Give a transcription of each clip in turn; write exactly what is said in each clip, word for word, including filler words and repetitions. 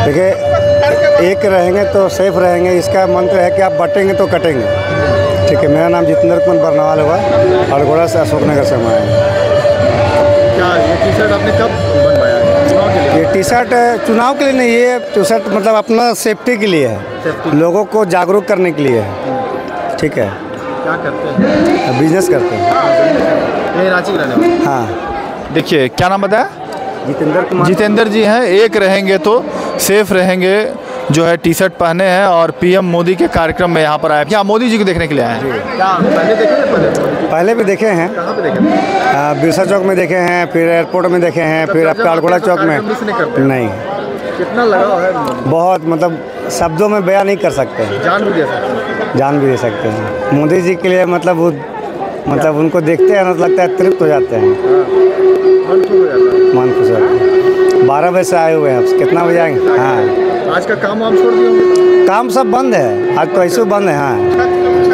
देखिए, एक रहेंगे तो सेफ रहेंगे, इसका मंत्र है कि आप बटेंगे तो कटेंगे। ठीक है, मेरा नाम जितेंद्र कुमार बरनवाल हुआ, अड़गोड़ा से अशोकनगर से मैं आया। क्या ये टी शर्ट आपने कब बनवाया है? चुनाव के लिए? ये टी शर्ट चुनाव के लिए नहीं, ये टी शर्ट मतलब अपना सेफ्टी के लिए है, लोगों को जागरूक करने के लिए है। ठीक है। क्या करते हैं? बिजनेस करते हैं। ये रांची के रहने वाले? हाँ। देखिए, क्या नाम बताया? जितेंद्र कुमार। जितेंद्र जी हैं। एक रहेंगे तो सेफ रहेंगे जो है टी शर्ट पहने हैं और पीएम मोदी के कार्यक्रम में यहाँ पर आए। क्या मोदी जी को देखने के लिए आए हैं? क्या पहले देखे थे? पहले पहले भी देखे हैं। कहाँ पे देखे थे? बिरसा चौक में देखे हैं, फिर एयरपोर्ट में देखे हैं, फिर आपका अड़गोड़ा चौक में। नहीं, कितना लगाव है? बहुत, मतलब शब्दों में बयान नहीं कर सकते। जान भी दे सकते हैं। जान भी दे सकते हैं मोदी जी के लिए। मतलब वो मतलब उनको देखते हैं तो लगता है तृप्त हो जाते हैं, मन खुश हो जाता है। मन खुश होता है। बारह बजे से आए हुए हैं, अब कितना बजे आएंगे? हाँ, आज का काम वाम छोड़ दिए होंगे? काम सब बंद है, आज तो ऐसे बंद है। हाँ,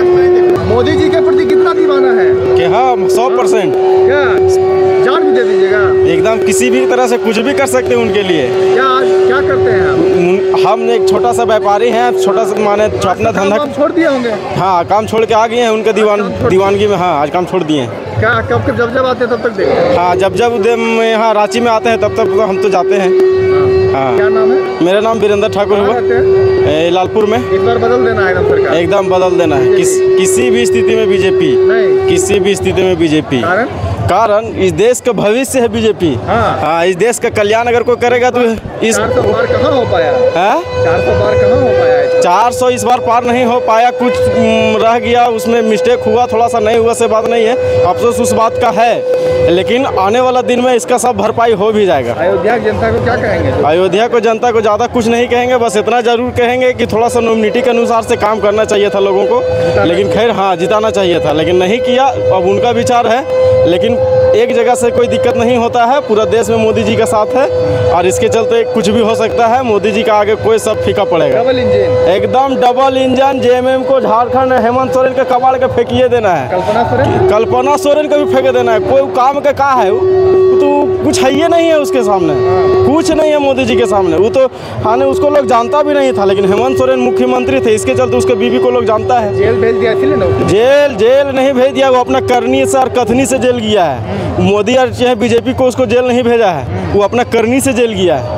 मोदी जी के प्रति कितना दीवाना है? कि हाँ, सौ परसेंट। क्या जान भी दे दीजिएगा? एकदम, किसी भी तरह से कुछ भी कर सकते हैं उनके लिए। क्या क्या करते हैं आप? हम एक छोटा सा व्यापारी हैं, छोटा सा माने अपना धंधा छोड़ दिए होंगे। हाँ, काम छोड़ के आ गए हैं उनके दीवान दीवानगी में। हाँ, आज काम छोड़ दिए हैं। क्या कब कब जब जब आते हैं तब तक देखते हैं? हाँ, जब जब यहाँ रांची में आते हैं तब तक तो हम तो जाते हैं। हाँ। क्या नाम है? मेरा नाम वीरेंद्र ठाकुर हुआ, लालपुर में। इस बार बदल देना है एकदम सरकार? एकदम बदल देना है, किस किसी भी स्थिति में बीजेपी नहीं, किसी भी स्थिति में बीजेपी। कारण कारण इस देश का भविष्य है बीजेपी। हाँ। हाँ, इस देश का कल्याण अगर कोई करेगा तो इस चार सौ पार कहाँ हो पाया? है चार सौ पार कहाँ हो पाया है? चार सौ इस बार पार नहीं हो पाया, कुछ रह गया, उसमें मिस्टेक हुआ, थोड़ा सा नहीं हुआ से बात नहीं है, अफसोस उस बात का है, लेकिन आने वाला दिन में इसका सब भरपाई हो भी जाएगा। अयोध्या की जनता को क्या कहेंगे? अयोध्या को जनता को ज़्यादा कुछ नहीं कहेंगे, बस इतना जरूर कहेंगे कि थोड़ा सा नॉमिनिटी के अनुसार से काम करना चाहिए था लोगों को, लेकिन खैर हाँ, जिताना चाहिए था, लेकिन नहीं किया। अब उनका विचार है, लेकिन एक जगह से कोई दिक्कत नहीं होता है, पूरा देश में मोदी जी का साथ है और इसके चलते कुछ भी हो सकता है। मोदी जी का आगे कोई सब फीका पड़ेगा। डबल इंजन, एकदम डबल इंजन। जेएमएम को झारखंड हेमंत सोरेन के कबाड़ के फेंकिए देना है। कल्पना सोरेन कल्पना सोरेन को भी फेंक देना है। कोई काम का का है, तो कुछ है ही नहीं है उसके सामने, कुछ नहीं है मोदी जी के सामने। वो तो हाँ, उसको लोग जानता भी नहीं था, लेकिन हेमंत सोरेन मुख्यमंत्री थे, इसके चलते उसके बीवी को लोग जानता है। जेल भेज दिया इसलिए ना? जेल जेल नहीं भेज दिया, वो अपना करनी से और कथनी से जेल गया है। मोदी और चाहे बीजेपी को उसको जेल नहीं भेजा है, वो अपना करनी से जेल गया है।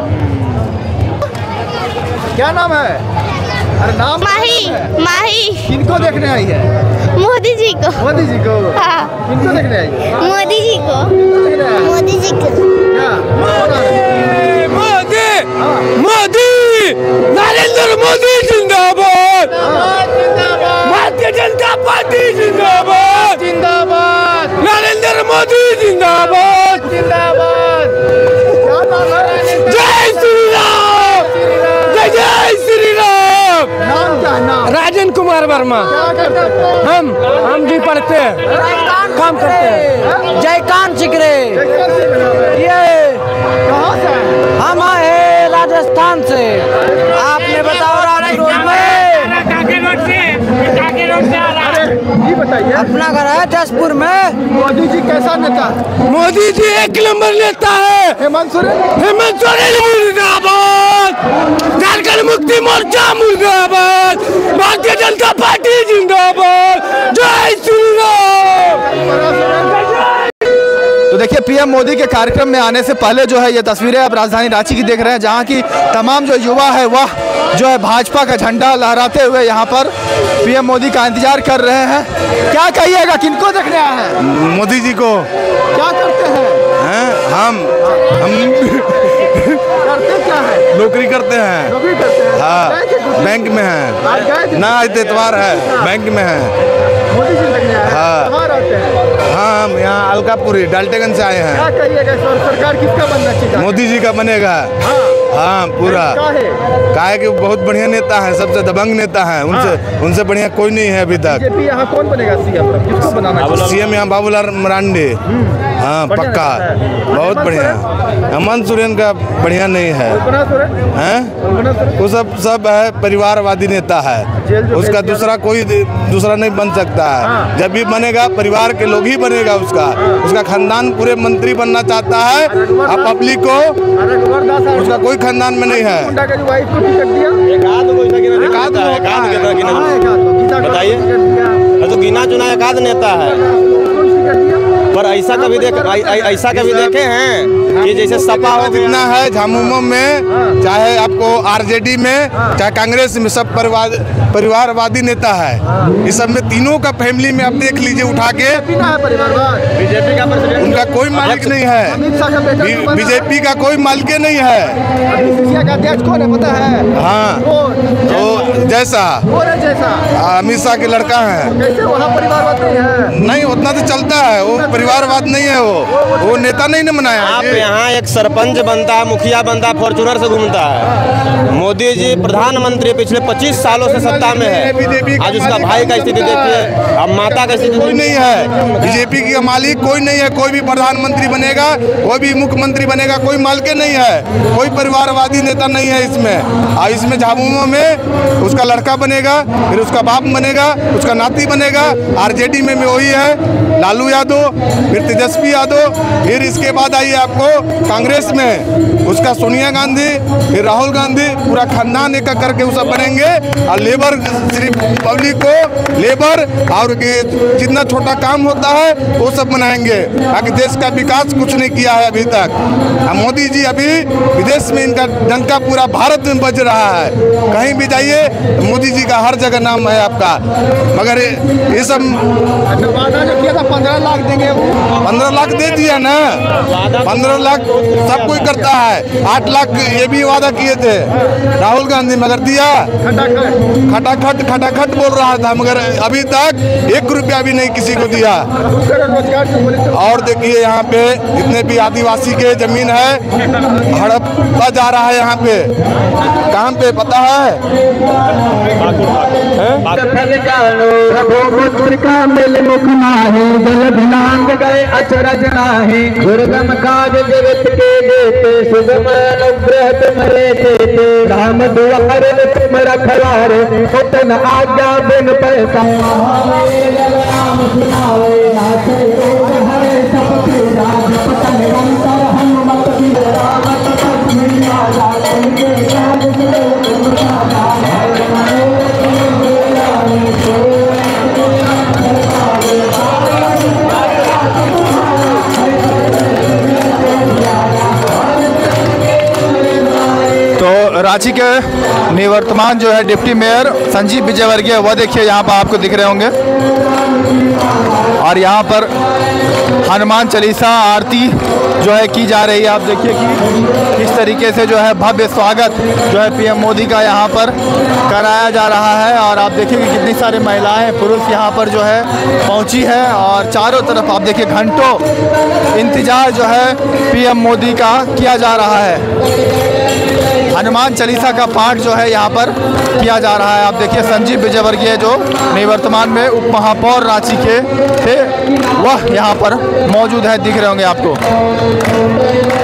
क्या नाम है? अरे नाम माही। माही किनको देखने आई है? मोदी जी को। मोदी जी को? हाँ। किनको देखने आई है? मोदी जी को। किनको देखने आई है? मोदी जी को। क्या मोदी मोदी नरेंद्र मोदी जिंदाबाद, भारतीय जनता पार्टी जिंदाबाद, जिंदाबाद, नरेंद्र मोदी जिंदाबाद, जिंदाबाद। जय श्री राम, जय जय श्री राम। नाम क्या है? नाम राजन कुमार वर्मा। क्या करते हैं? हम हम जी पढ़ते हैं, काम करते हैं। जयकांत सिकरे। ये कहाँ से है? हम आए राजस्थान से। आपने बताओ राजकोट में ये बताइए, अपना घर है जसपुर में। मोदी जी कैसा नेता? मोदी जी एक नंबर नेता है। हेमंत सोरेन? हेमंत सोरेन मुर्दाबाद, झारखंड मुक्ति मोर्चा मुर्दाबाद, भारतीय जनता पार्टी जिंदाबाद, जय श्री राम। तो देखिए, पीएम मोदी के कार्यक्रम में आने से पहले जो है ये तस्वीरें आप राजधानी रांची की देख रहे हैं, जहां की तमाम जो युवा है वह जो है भाजपा का झंडा लहराते हुए यहां पर पीएम मोदी का इंतजार कर रहे हैं। क्या कहिएगा, किनको देखने आए हैं? मोदी जी को। क्या करते हैं? हैं? हम हम करते क्या है? नौकरी करते हैं। नौकरी करते हैं? हाँ, गए थे कुछ दिन? बैंक में है आज गए थे? ना, आज इतवार है, बैंक में है। मोदी जी देखने आए हैं? हाँ। कहाँ रहते हैं? हाँ, हम यहाँ अलकापुरी डाल्टेगंज से आए हैं। क्या कहिएगा, सर सरकार किसका बनना चाहिए? मोदी जी का बनेगा। हाँ, हाँ, पूरा। क्या है? काहे कि बहुत बढ़िया नेता है, सबसे दबंग नेता है, उनसे उनसे बढ़िया कोई नहीं है अभी तक। बीजेपी यहाँ कौन बनेगा सीएम? किसको बनाना चाहिए? सीएम यहाँ बाबूलाल मरांडी। हाँ पक्का, बहुत बढ़िया। हेमंत सोरेन का बढ़िया नहीं है, हैं? वो सब सब है परिवारवादी नेता है, उसका दूसरा कोई दूसरा नहीं बन सकता है। जब भी बनेगा परिवार के लोग ही बनेगा, उसका उसका खानदान पूरे मंत्री बनना चाहता है। अब पब्लिक को उसका कोई खानदान में नहीं है। बताइए, तो गिना चुना एक आध नेता है, पर ऐसा कभी देख ऐसा कभी देखे हैं कि जैसे सपा हो जितना है झामुमो में, चाहे आपको आरजेडी में, चाहे कांग्रेस में, सब परिवार परिवारवादी नेता है। इस सब में तीनों का फैमिली में आप देख लीजिए उठा के, बीजेपी का उनका कोई मालिक नहीं है, बीजेपी का कोई मालिक नहीं है। कौन है पता है? हाँ, तो जैसा अमित शाह के लड़का है, कैसे वहाँ परिवारवाद नहीं है? नहीं उतना तो चलता है, वो परिवारवाद नहीं है, वो वो नेता नहीं न बनाया। आप यहाँ एक सरपंच बनता है, मुखिया बनता है, फॉर्चूनर से घूमता है। मोदी जी प्रधानमंत्री पिछले पच्चीस सालों से सत्ता में है। आज उसका भाई का स्थिति देखिए, अब माता का स्थिति कोई नहीं है। बीजेपी का मालिक कोई नहीं है। कोई भी प्रधानमंत्री बनेगा, कोई भी मुख्यमंत्री बनेगा, कोई मालिक नहीं है, कोई परिवारवादी नेता नहीं है इसमें। और इसमें झामुमो में उसका लड़का बनेगा, फिर उसका बाप बनेगा, उसका नाती बनेगा। आरजेडी में भी वही है, लालू यादव, फिर तेजस्वी यादव, फिर इसके बाद आइए आपको कांग्रेस में उसका सोनिया गांधी, फिर राहुल गांधी, पूरा खानदान एक करके वो सब बनेंगे। और लेबर सिर्फ पब्लिक को लेबर और जितना छोटा काम होता है वो सब बनाएंगे, ताकि देश का विकास कुछ नहीं किया है अभी तक। मोदी जी अभी विदेश में इनका डंका पूरा भारत में बज रहा है। कहीं भी जाइए मोदी जी का हर जगह नाम है आपका। मगर ये सब वादा जो किया था पंद्रह लाख देंगे, पंद्रह लाख दे दिया ना, पंद्रह लाख सब कोई करता है। आठ लाख ये भी वादा किए थे राहुल गांधी, मगर दिया खटाखट खटाखट बोल रहा था, मगर अभी तक एक रुपया भी नहीं किसी को दिया। और देखिए यहाँ पे जितने भी आदिवासी के जमीन है हड़पता जा रहा है। यहाँ पे कहाँ पे पता है? अचरज नाही दुर्गम काज जगत के देते, सुगम अनुग्रह तुम्हारे देते। राम दुआर तुम रखवारे, उतन आज्ञा बिन पैसा। राम सुनावे नाचे हरे सबके राज पतन अंतर हनुमत की रामत पर दुनिया जाते राज के रांची के निवर्तमान जो है डिप्टी मेयर संजीव विजयवर्गीय, वह देखिए यहाँ पर आपको दिख रहे होंगे। और यहाँ पर हनुमान चालीसा आरती जो है की जा रही है। आप देखिए कि किस तरीके से जो है भव्य स्वागत जो है पीएम मोदी का यहाँ पर कराया जा रहा है। और आप देखिए कि कितनी सारी महिलाएं पुरुष यहाँ पर जो है पहुँची है। और चारों तरफ आप देखिए घंटों इंतजार जो है पीएम मोदी का किया जा रहा है। हनुमान चालीसा का पाठ जो है यहाँ पर किया जा रहा है। आप देखिए संजीव विजयवर्गीय जो निवर्तमान में उप महापौर रांची के थे, वह यहाँ पर मौजूद है, दिख रहे होंगे आपको।